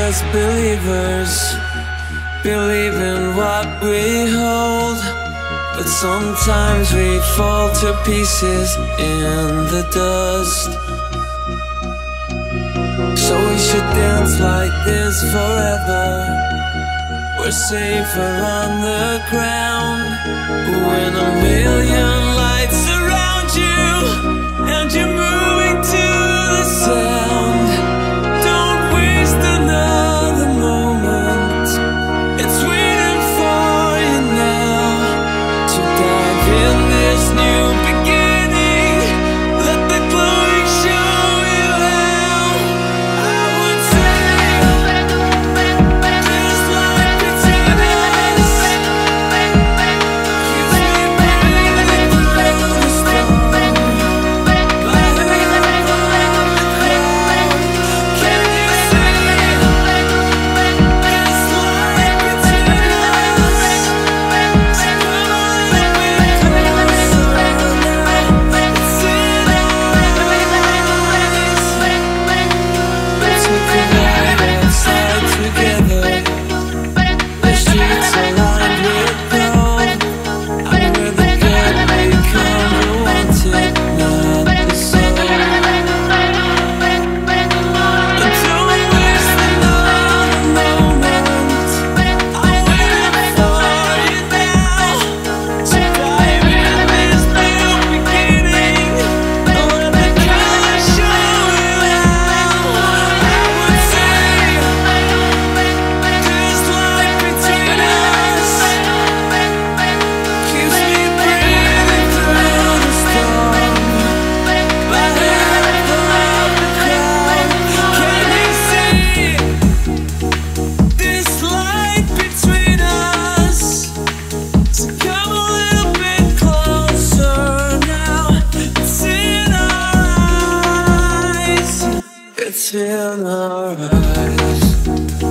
as believers, believe in what we hold, but sometimes we fall to pieces in the dust. So we should dance like this forever. We're safer on the ground when a million lights surround you and you're moving to the sound. Don't waste another moment, it's waiting for you now to dive in this new beginning. Let the glory show you how. I would say this light between us keeps me breathing through the storm. My heart above the crowd. Can you see this light between us? Come a little bit closer now. It's in our eyes. We took a ride outside together. The streets are lined with gold, and where the good become the wanted, not the soul. And don't waste another moment, I'm waiting for you now to dive in this new beginning and let the color show you how. I would say this light between us keeps me breathing through the storm. My head above the crowd. Can you see this light between us? So come a little bit closer now. It's in our eyes. It's in our eyes.